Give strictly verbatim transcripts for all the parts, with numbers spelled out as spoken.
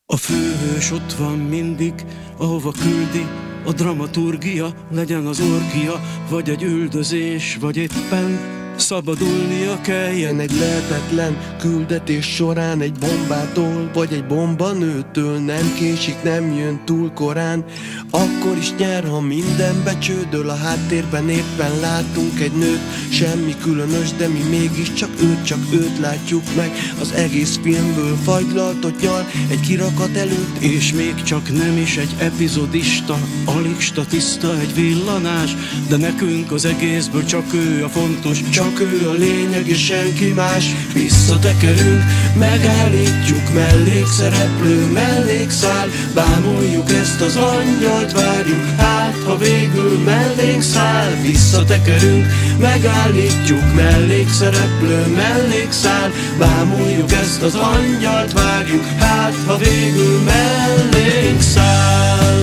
A főhős ott van mindig, ahova küldi a dramaturgia, legyen az orgia, vagy egy üldözés, vagy éppen szabadulnia kelljen egy lehetetlen küldetés során, egy bombától, vagy egy bombanőtől. Nem késik, nem jön túl korán, akkor is nyer, ha minden becsődöl. A háttérben éppen látunk egy nőt, semmi különös, de mi mégiscsak őt, csak őt látjuk meg. Az egész filmből fagylaltot nyal egy kirakat előtt, és még csak nem is egy epizodista, alig statiszta, egy villanás, de nekünk az egészből csak ő a fontos, csak ő a lényeg és senki más. Visszatekerünk, megállítjuk, mellékszereplő, mellékszál, bámuljuk ezt az angyalt, várjuk, hát ha végül mellénk száll. Visszatekerünk, megállítjuk, mellékszereplő, mellékszál, bámuljuk ezt az angyalt, várjuk, hát ha végül mellénk száll.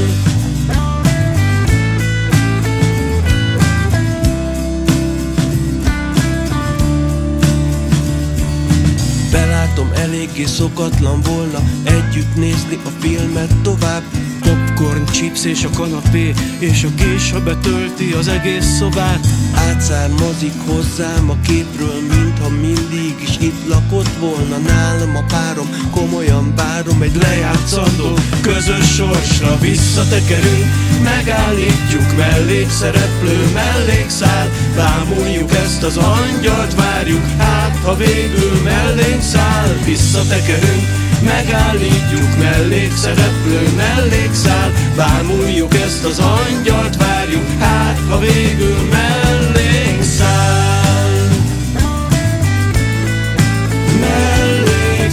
Belátom, eléggé szokatlan volna együtt nézni a filmet tovább. Popcorn, chips és a kanapé, és a kés, ha betölti az egész szobát. Átszármazik hozzám a képről, mintha mindig is itt lakott volna nálam a párom. Komolyan várom egy lejátszandó közös sorsra. Visszatekerünk, megállítjuk, mellékszereplő, mellékszál, bámuljuk ezt az angyalt, várjuk, hát ha végül mellénk száll. Visszatekerünk, megállítjuk, mellékszereplő, mellékszál, bámuljuk ezt az angyalt, várjuk, hát ha végül mellénk száll. Mellénk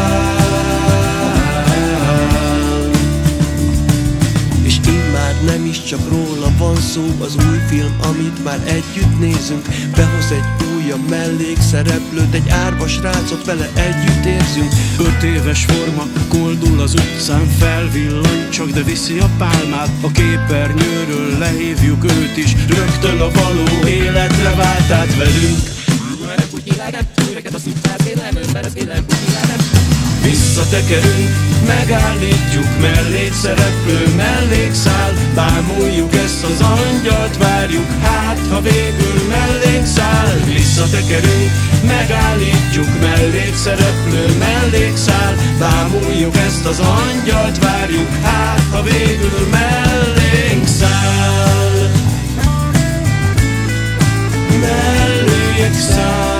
száll. És immár nem is csak róla van szó, az új film, amit már együtt nézünk, behoz egy újabb mellékszereplőt, egy árva srácot, vele együtt érzünk. Öt éves forma, koldul az utcán, felvillan csak, de viszi a pálmát. A képernyőről lehívjuk őt is, rögtön a való életre vált át velünk. Visszatekerünk, megállítjuk, mellékszereplő, mellékszál, bámuljuk ezt az angyalt, várjuk, hát ha végül mellénk száll. Visszatekerünk, megállítjuk, mellékszereplő, mellékszál, bámuljuk ezt az angyalt, várjuk, hát ha végül mellénk száll. Mellénk száll.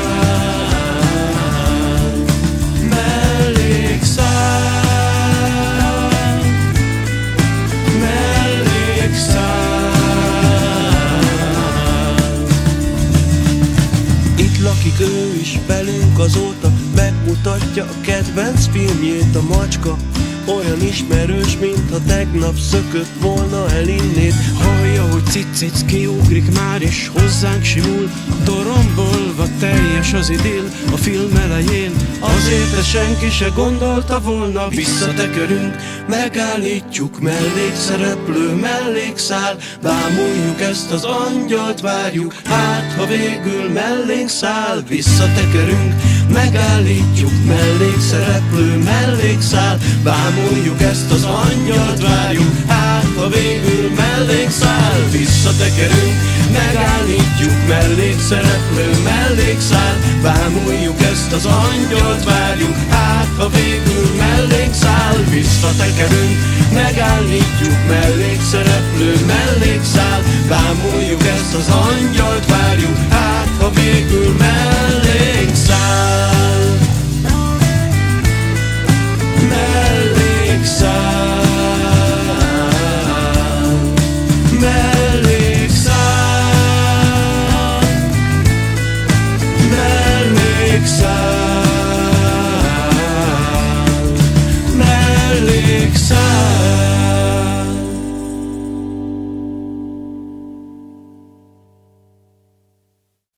Lakik ő is velünk azóta, megmutatja a kedvenc filmjét, a macska. Olyan ismerős, mintha tegnap szökött volna el innét. Hallja, hogy cic-cic kiugrik már, és hozzánk simul, dorombolva teljes az idill a film elején. Azért de senki se gondolta volna. Visszatekerünk, megállítjuk, mellékszereplő, mellékszál, bámuljuk ezt az angyalt, várjuk, hát ha végül mellénk száll. Visszatekerünk, megállítjuk, mellékszereplő, mellékszál, bámuljuk ezt az angyalt, várjuk, hát ha végül mellénk száll. Visszatekerünk, megállítjuk, mellékszereplő, mellékszál, bámuljuk ezt az angyalt, várjuk, hát ha végül mellénk száll. Visszatekerünk, megállítjuk, mellékszereplő, mellékszál, bámuljuk ezt az angyalt, várjuk, hát